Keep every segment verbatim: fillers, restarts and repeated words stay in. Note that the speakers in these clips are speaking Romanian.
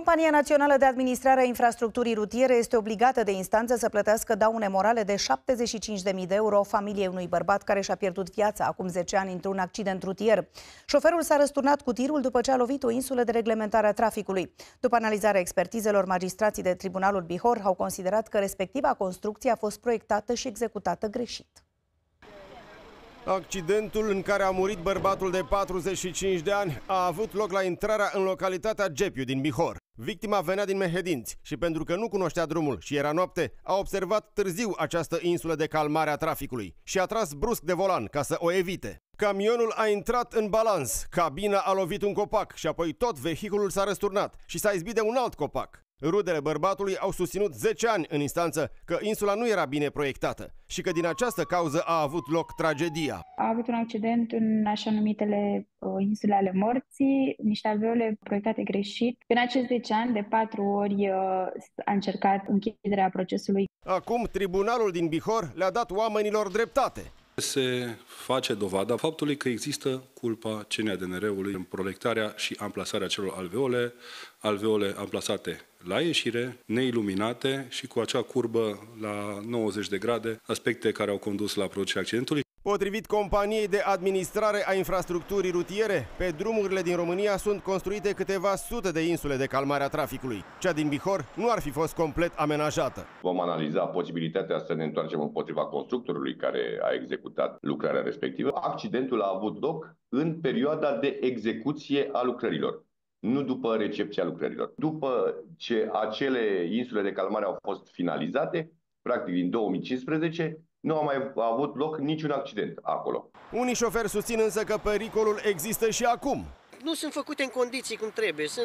Compania Națională de Administrare a Infrastructurii Rutiere este obligată de instanță să plătească daune morale de șaptezeci și cinci de mii de euro familiei unui bărbat care și-a pierdut viața acum zece ani într-un accident rutier. Șoferul s-a răsturnat cu tirul după ce a lovit o insulă de reglementare a traficului. După analizarea expertizelor, magistrații de Tribunalul Bihor au considerat că respectiva construcție a fost proiectată și executată greșit. Accidentul în care a murit bărbatul de patruzeci și cinci de ani a avut loc la intrarea în localitatea Gepiu din Bihor. Victima venea din Mehedinți și pentru că nu cunoștea drumul și era noapte, a observat târziu această insulă de calmare a traficului și a tras brusc de volan ca să o evite. Camionul a intrat în balans, cabina a lovit un copac și apoi tot vehiculul s-a răsturnat și s-a izbit de un alt copac. Rudele bărbatului au susținut zece ani în instanță că insula nu era bine proiectată și că din această cauză a avut loc tragedia. A avut un accident în așa numitele uh, insule ale morții, niște alveole proiectate greșit. În acești zece ani, de patru ori, uh, a încercat închiderea procesului. Acum, tribunalul din Bihor le-a dat oamenilor dreptate. Se face dovada faptului că există culpa C N A D N R-ului în proiectarea și amplasarea celor alveole, alveole amplasate la ieșire, neiluminate și cu acea curbă la nouăzeci de grade, aspecte care au condus la producerea accidentului. Potrivit Companiei de Administrare a Infrastructurii Rutiere, pe drumurile din România sunt construite câteva sute de insule de calmare a traficului. Cea din Bihor nu ar fi fost complet amenajată. Vom analiza posibilitatea să ne întoarcem împotriva constructorului care a executat lucrarea respectivă. Accidentul a avut loc în perioada de execuție a lucrărilor, nu după recepția lucrărilor. După ce acele insule de calmare au fost finalizate, practic din două mii cincisprezece, nu a mai avut loc niciun accident acolo. Unii șoferi susțin însă că pericolul există și acum. Nu sunt făcute în condiții cum trebuie, sunt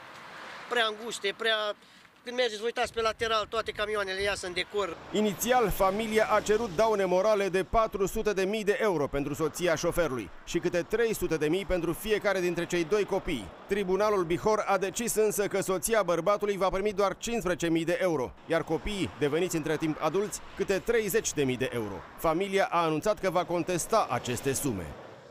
prea înguste, prea... Când mergeți, vă uitați pe lateral, toate camioanele iasă în decor. Inițial, familia a cerut daune morale de patru sute de mii de euro pentru soția șoferului și câte trei sute de mii pentru fiecare dintre cei doi copii. Tribunalul Bihor a decis însă că soția bărbatului va primi doar cincisprezece mii de euro, iar copiii, deveniți între timp adulți, câte treizeci de mii de euro. Familia a anunțat că va contesta aceste sume.